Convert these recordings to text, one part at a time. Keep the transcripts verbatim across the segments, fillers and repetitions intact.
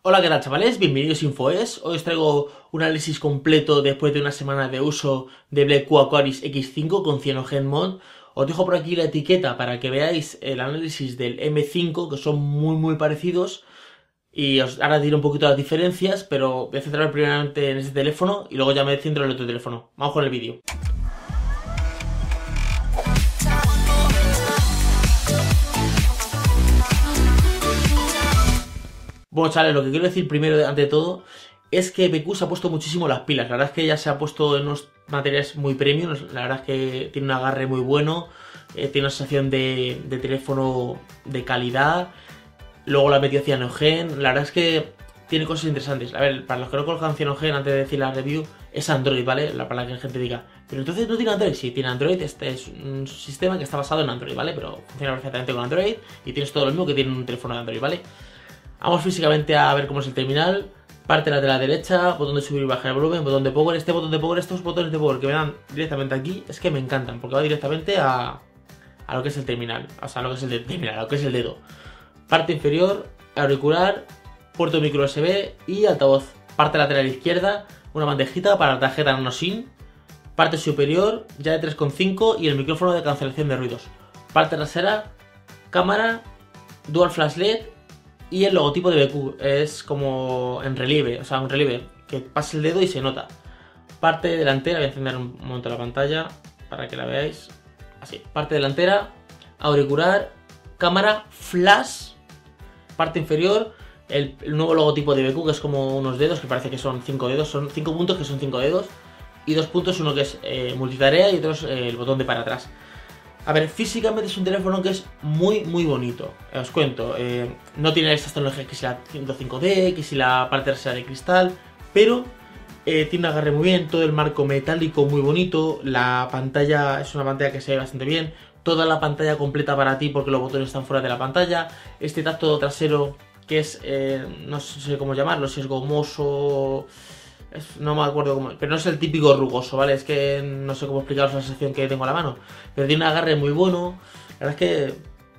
Hola, ¿qué tal, chavales? Bienvenidos a InfoES. Hoy os traigo un análisis completo después de una semana de uso de Blackquo Aquaris equis cinco con Cyanogen Mod. Os dejo por aquí la etiqueta para que veáis el análisis del eme cinco, que son muy muy parecidos. Y os ahora diré un poquito las diferencias, pero voy a centrarme primeramente en este teléfono y luego ya me centro en el otro teléfono. Vamos con el vídeo. Bueno, chavales, lo que quiero decir primero, ante todo, es que Blackquo se ha puesto muchísimo las pilas. La verdad es que ya se ha puesto en unos materiales muy premium. La verdad es que tiene un agarre muy bueno, eh, tiene una sensación de, de teléfono de calidad. Luego la metió Cyanogen. La verdad es que tiene cosas interesantes. A ver, para los que no conozcan Cyanogen, antes de decir la review, es Android, ¿vale? Para que la gente diga, pero entonces no tiene Android. Sí, tiene Android. Este es un sistema que está basado en Android, ¿vale? Pero funciona perfectamente con Android y tienes todo lo mismo que tiene un teléfono de Android, ¿vale? Vamos físicamente a ver cómo es el terminal. Parte lateral derecha, botón de subir y bajar el volumen, botón de power. Este botón de power, estos botones de power que me dan directamente aquí, es que me encantan, porque va directamente a, a lo que es el terminal. O sea, a lo que es el de, terminal, a lo que es el dedo. Parte inferior, auricular, puerto micro U S B y altavoz. Parte lateral izquierda, una bandejita para la tarjeta nano SIM. Parte superior, ya de tres coma cinco y el micrófono de cancelación de ruidos. Parte trasera, cámara, dual flash L E D. Y el logotipo de Blackquo es como en relieve, o sea, un relieve que pasa el dedo y se nota. Parte delantera, voy a encender un momento la pantalla para que la veáis. Así, parte delantera, auricular, cámara, flash. Parte inferior, el, el nuevo logotipo de Blackquo, que es como unos dedos, que parece que son cinco dedos, son cinco puntos que son cinco dedos. Y dos puntos, uno que es eh, multitarea y otro es eh, el botón de para atrás. A ver, físicamente es un teléfono que es muy, muy bonito. Eh, os cuento, eh, no tiene estas tecnologías que si la ciento cinco D, que si la parte trasera de cristal, pero eh, tiene un agarre muy bien, todo el marco metálico muy bonito, la pantalla es una pantalla que se ve bastante bien, toda la pantalla completa para ti porque los botones están fuera de la pantalla, este tacto trasero que es, eh, no sé cómo llamarlo, si es gomoso... No me acuerdo cómo, pero no es el típico rugoso, ¿vale? Es que no sé cómo explicaros la sensación que tengo a la mano. Pero tiene un agarre muy bueno. La verdad es que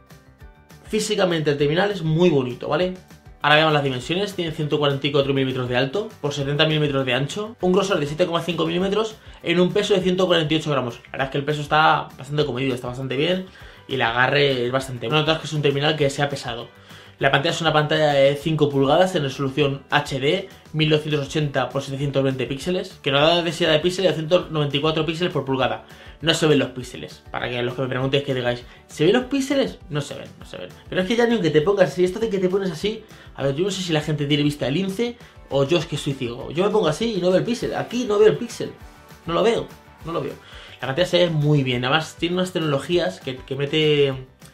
físicamente el terminal es muy bonito, ¿vale? Ahora veamos las dimensiones. Tiene ciento cuarenta y cuatro milímetros de alto por setenta milímetros de ancho. Un grosor de siete coma cinco milímetros en un peso de ciento cuarenta y ocho gramos. La verdad es que el peso está bastante comedido, está bastante bien. Y el agarre es bastante bueno. Notas que es un terminal que sea pesado. La pantalla es una pantalla de cinco pulgadas en resolución H D, mil novecientos ochenta por setecientos veinte píxeles, que no da densidad de píxeles de ciento noventa y cuatro píxeles por pulgada. No se ven los píxeles, para que los que me preguntéis que digáis, ¿se ven los píxeles? No se ven, no se ven. Pero es que ya ni aunque te pongas así, esto de que te pones así, a ver, yo no sé si la gente tiene vista de lince o yo es que soy ciego. Yo me pongo así y no veo el píxel, aquí no veo el píxel, no lo veo, no lo veo. La pantalla se ve muy bien, además tiene unas tecnologías que, que mete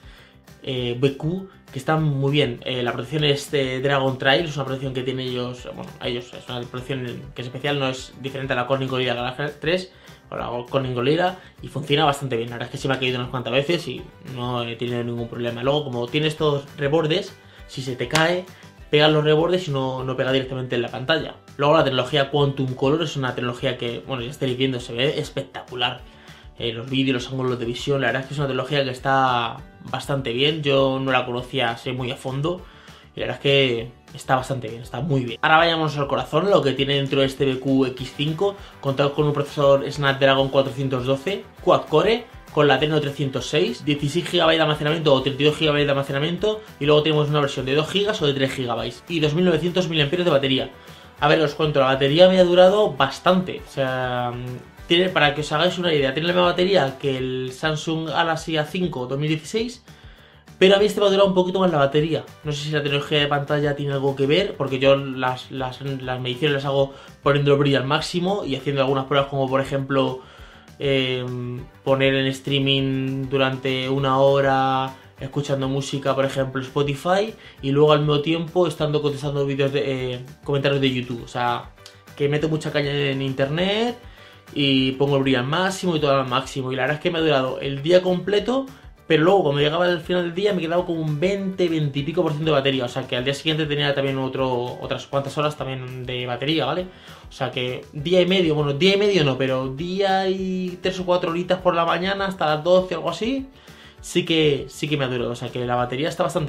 eh, Blackquo, que están muy bien. Eh, la protección es de Dragon Trail, es una protección que tienen ellos, bueno, a ellos, es una protección que es especial, no es diferente a la Corning Gorilla Glass tres o la Corning Gorilla y funciona bastante bien. La verdad es que se me ha caído unas cuantas veces y no he tenido ningún problema. Luego, como tiene estos rebordes, si se te cae, pega los rebordes y no, no pega directamente en la pantalla. Luego la tecnología Quantum Color es una tecnología que, bueno, ya estáis viendo, se ve espectacular. Eh, los vídeos, los ángulos de visión, la verdad es que es una tecnología que está bastante bien. Yo no la conocía, sé muy a fondo y la verdad es que está bastante bien, está muy bien. Ahora vayamos al corazón, lo que tiene dentro de este Blackquo equis cinco. Contamos con un procesador Snapdragon cuatrocientos doce Quad Core con la Adreno trescientos seis, dieciséis gigabytes de almacenamiento o treinta y dos gigabytes de almacenamiento, y luego tenemos una versión de dos gigas o de tres gigabytes y dos mil novecientos miliamperios de batería. A ver, os cuento, la batería me ha durado bastante, o sea... Tiene, para que os hagáis una idea, tiene la misma batería que el Samsung Galaxy A cinco dos mil dieciséis, pero a mí este me ha durado un poquito más la batería. No sé si la tecnología de pantalla tiene algo que ver, porque yo las, las, las mediciones las hago poniendo el brillo al máximo y haciendo algunas pruebas como por ejemplo eh, poner en streaming durante una hora escuchando música, por ejemplo Spotify, y luego al mismo tiempo estando contestando vídeos de eh, comentarios de YouTube. O sea, que meto mucha caña en internet y pongo el brillo al máximo y todo al máximo. Y la verdad es que me ha durado el día completo, pero luego cuando llegaba al final del día me quedaba como un veinte, veinte y pico por ciento de batería. O sea que al día siguiente tenía también otro, otras cuantas horas también de batería, ¿vale? O sea que día y medio, bueno, día y medio no, pero día y tres o cuatro horitas por la mañana hasta las doce o algo así, sí que, sí que me ha durado. O sea que la batería está bastante bien.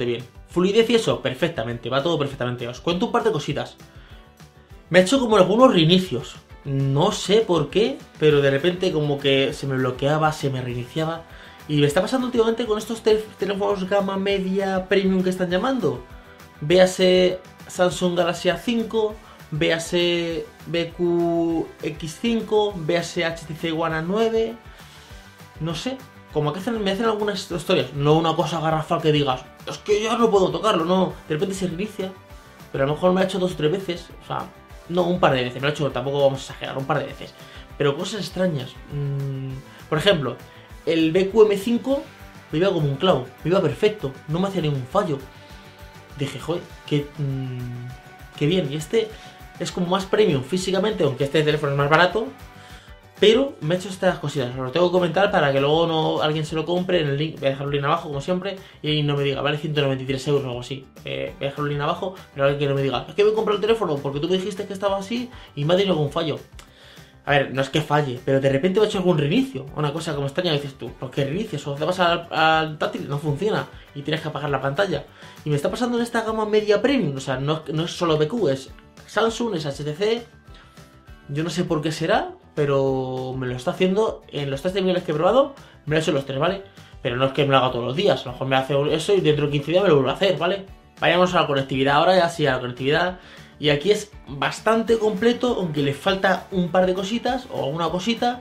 Fluidez y eso, perfectamente, va todo perfectamente. Os cuento un par de cositas. Me ha hecho como algunos reinicios. No sé por qué, pero de repente como que se me bloqueaba, se me reiniciaba. Y me está pasando últimamente con estos teléfonos gama media premium que están llamando. Véase Samsung Galaxy A cinco, véase B Q X cinco, véase H T C One A nueve. No sé, como que hacen, me hacen algunas historias. No una cosa garrafal que digas, es que ya no puedo tocarlo, no. De repente se reinicia, pero a lo mejor me ha hecho dos o tres veces. O sea, no, un par de veces, me lo ha hecho, tampoco vamos a exagerar, un par de veces. Pero cosas extrañas. Mm, por ejemplo, el B Q M cinco me iba como un clavo, me iba perfecto, no me hacía ningún fallo. Dije, joder, qué, mmm, qué bien. Y este es como más premium físicamente, aunque este teléfono es más barato. Pero me he hecho estas cositas, os lo tengo que comentar para que luego no alguien se lo compre en el link. Voy a dejar el link abajo, como siempre, y no me diga, vale ciento noventa y tres euros o algo así. Eh, voy a dejar el link abajo, pero alguien que no me diga, es que voy a comprar el teléfono porque tú me dijiste que estaba así y me ha tenido algún fallo. A ver, no es que falle, pero de repente me ha hecho algún reinicio, una cosa como extraña, y dices tú, ¿por qué reinicias? O te vas al, al táctil, no funciona y tienes que apagar la pantalla. Y me está pasando en esta gama media premium, o sea, no, no es solo B Q, es Samsung, es H T C. Yo no sé por qué será, pero me lo está haciendo en los tres terminales que he probado, me lo he hecho los tres, ¿vale? Pero no es que me lo haga todos los días, a lo mejor me hace eso y dentro de quince días me lo vuelvo a hacer, ¿vale? Vayamos a la conectividad ahora, ya sí, a la conectividad. Y aquí es bastante completo, aunque le falta un par de cositas, o una cosita,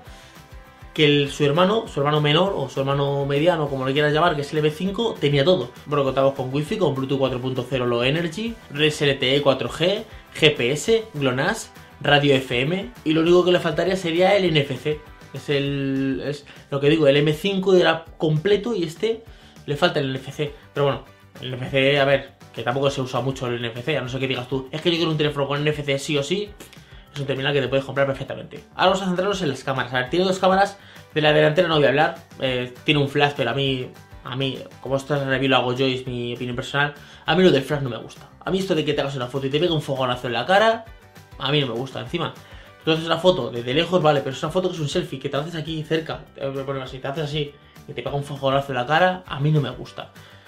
que el, su hermano, su hermano menor, o su hermano mediano, como lo quieras llamar, que es el M cinco, tenía todo. Bueno, contamos con Wi-Fi, con Bluetooth cuatro punto cero Low Energy, Res L T E cuatro G, G P S, GLONASS, radio F M, y lo único que le faltaría sería el N F C. Es el, es lo que digo, el M cinco era completo y este le falta el N F C. Pero bueno, el N F C, a ver, que tampoco se usa mucho el N F C, a no ser que digas tú, es que yo quiero un teléfono con N F C sí o sí. Es un terminal que te puedes comprar perfectamente. Ahora vamos a centrarnos en las cámaras. A ver, tiene dos cámaras, de la delantera no voy a hablar, eh, tiene un flash, pero a mí, a mí, como esta review lo hago yo y es mi opinión personal, a mí lo del flash no me gusta. A mí esto de que te hagas una foto y te pegue un fogonazo en la cara, a mí no me gusta. Encima, tú haces una foto desde lejos, vale, pero es una foto que es un selfie, que te haces aquí cerca, te voy a poner así, te haces así, y te pega un fogonazo en la cara, a mí no me gusta.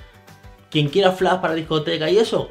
Quien quiera flash para discoteca y eso,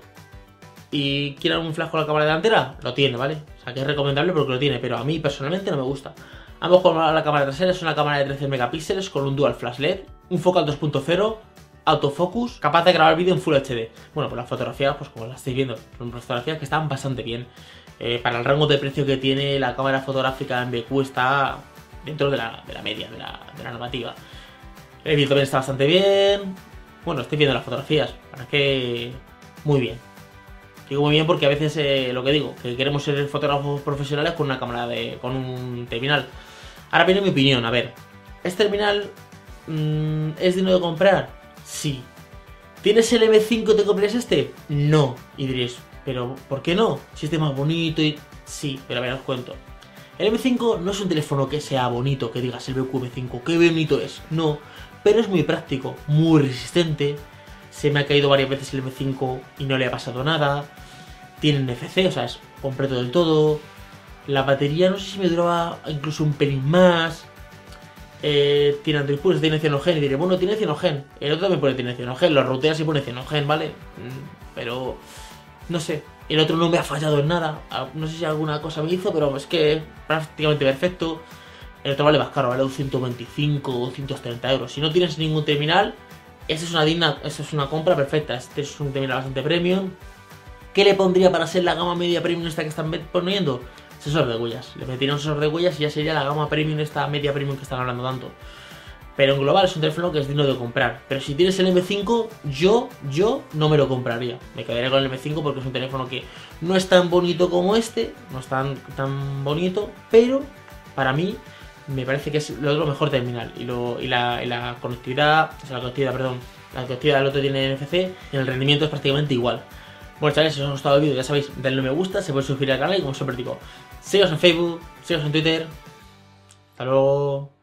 y quiera un flash con la cámara delantera, lo tiene, ¿vale? O sea, que es recomendable porque lo tiene, pero a mí personalmente no me gusta. A lo mejor la cámara trasera es una cámara de trece megapíxeles con un dual flash L E D, un focal dos punto cero, autofocus, capaz de grabar vídeo en Full H D. Bueno, pues las fotografías, pues como las estáis viendo, son fotografías que están bastante bien. Eh, para el rango de precio que tiene, la cámara fotográfica en B Q está dentro de la, de la media, de la, de la normativa. El vídeo también está bastante bien. Bueno, estoy viendo las fotografías, para que muy bien. Digo muy bien porque a veces eh, lo que digo, que queremos ser fotógrafos profesionales con una cámara de, con un terminal. Ahora viene mi opinión, a ver, ¿este terminal mmm, es digno de comprar? Sí. ¿Tienes el M cinco y te comprarías este? No. Y diréis, pero ¿por qué no? Si este es más bonito y... Sí, pero a ver, os cuento. El M cinco no es un teléfono que sea bonito, que digas el B Q M cinco, qué bonito es. No, pero es muy práctico, muy resistente. Se me ha caído varias veces el M cinco y no le ha pasado nada. Tiene N F C, o sea, es completo del todo. La batería no sé si me duraba incluso un pelín más. Eh, tiene Android Pulse, tiene Cyanogen. Y diré, bueno, tiene Cyanogen. El otro también pone tiene Cyanogen. Lo ruteas y pone Cyanogen, ¿vale? Pero no sé. El otro no me ha fallado en nada. No sé si alguna cosa me hizo, pero es que es prácticamente perfecto. El otro vale más caro, vale ciento veinticinco o ciento treinta euros. Si no tienes ningún terminal, esta es una digna, esta es una compra perfecta. Este es un terminal bastante premium. ¿Qué le pondría para ser la gama media premium esta que están poniendo? Sensor de huellas. Le metería un sensor de huellas y ya sería la gama premium, esta media premium que están hablando tanto. Pero en global es un teléfono que es digno de comprar. Pero si tienes el M cinco, yo, yo no me lo compraría. Me quedaría con el M cinco porque es un teléfono que no es tan bonito como este. No es tan, tan bonito, pero para mí me parece que es lo otro mejor terminal. Y, lo, y, la, y la conectividad, o sea, la conectividad, perdón, la conectividad del otro tiene N F C y el rendimiento es prácticamente igual. Bueno, chavales, si os ha gustado el vídeo, ya sabéis, denle me gusta, se puede suscribir al canal y como siempre digo, síguenos en Facebook, síguenos en Twitter. Hasta luego.